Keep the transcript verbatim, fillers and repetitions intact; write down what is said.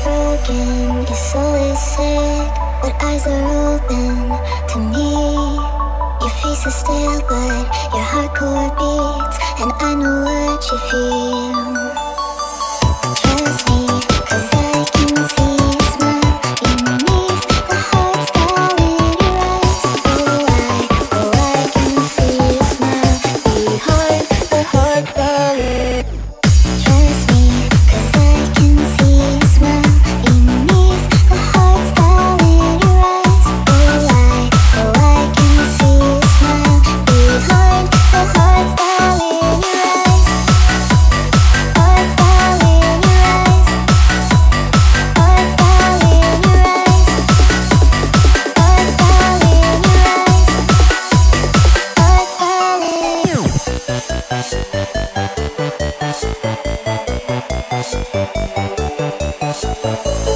broken, your soul is sick, but eyes are open to me. Your face is still, but your hardcore beats, and I know what you feel. Trust me, 'cause I can see a smile beneath the hardstyle in your eyes. Oh, I, oh, I can see a smile behind the hardstyle. Trust me, 'cause I can see a smile beneath the hardstyle in your eyes. Oh, I, oh, I can see a smile behind the hardstyle in your eyes. Hardstyle in your eyes. Hardstyle in your eyes. Hardstyle in your eyes. Hardstyle in your eyes.